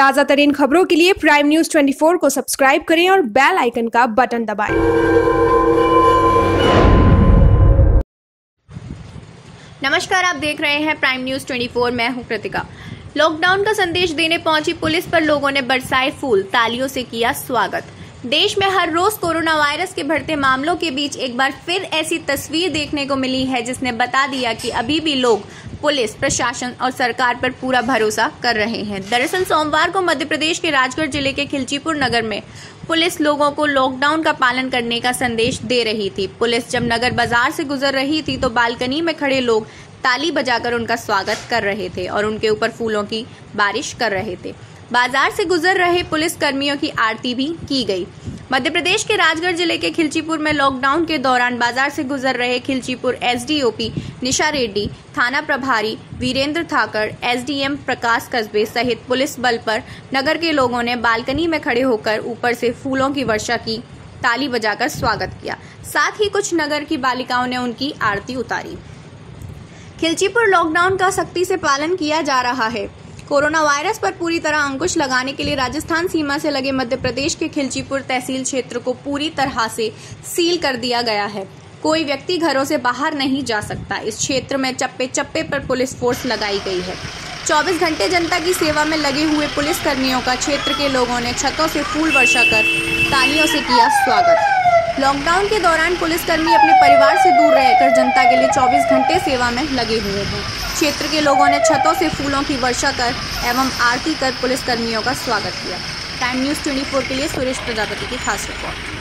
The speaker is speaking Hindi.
ताजा तरीन खबरों के लिए प्राइम न्यूज 24 को सब्सक्राइब करें और बेल आइकन का बटन दबाएं। नमस्कार, आप देख रहे हैं प्राइम न्यूज 24। मैं हूं कृतिका। लॉकडाउन का संदेश देने पहुंची पुलिस पर लोगों ने बरसाए फूल, तालियों से किया स्वागत। देश में हर रोज कोरोना वायरस के बढ़ते मामलों के बीच एक बार फिर ऐसी तस्वीर देखने को मिली है जिसने बता दिया कि अभी भी लोग पुलिस, प्रशासन और सरकार पर पूरा भरोसा कर रहे हैं। दरअसल सोमवार को मध्य प्रदेश के राजगढ़ जिले के खिलचीपुर नगर में पुलिस लोगों को लॉकडाउन का पालन करने का संदेश दे रही थी। पुलिस जब नगर बाजार से गुजर रही थी तो बालकनी में खड़े लोग ताली बजाकर उनका स्वागत कर रहे थे और उनके ऊपर फूलों की बारिश कर रहे थे। बाजार से गुजर रहे पुलिस कर्मियों की आरती भी की गई। मध्य प्रदेश के राजगढ़ जिले के खिलचीपुर में लॉकडाउन के दौरान बाजार से गुजर रहे खिलचीपुर एसडीओपी निशा रेड्डी, थाना प्रभारी वीरेंद्र ठाकर, एसडीएम प्रकाश कस्बे सहित पुलिस बल पर नगर के लोगों ने बालकनी में खड़े होकर ऊपर से फूलों की वर्षा की, ताली बजाकर स्वागत किया। साथ ही कुछ नगर की बालिकाओं ने उनकी आरती उतारी। खिलचीपुर लॉकडाउन का सख्ती से पालन किया जा रहा है। कोरोना वायरस पर पूरी तरह अंकुश लगाने के लिए राजस्थान सीमा से लगे मध्य प्रदेश के खिलचीपुर तहसील क्षेत्र को पूरी तरह से सील कर दिया गया है। कोई व्यक्ति घरों से बाहर नहीं जा सकता। इस क्षेत्र में चप्पे चप्पे पर पुलिस फोर्स लगाई गई है। 24 घंटे जनता की सेवा में लगे हुए पुलिस कर्मियों का क्षेत्र के लोगों ने छतों से फूल वर्षा कर तालियों से किया स्वागत। लॉकडाउन के दौरान पुलिसकर्मी अपने परिवार से दूर रहकर जनता के लिए 24 घंटे सेवा में लगे हुए हैं। क्षेत्र के लोगों ने छतों से फूलों की वर्षा कर एवं आरती कर पुलिसकर्मियों का स्वागत किया। टाइम न्यूज 24 के लिए सुरेश प्रजापति की खास रिपोर्ट।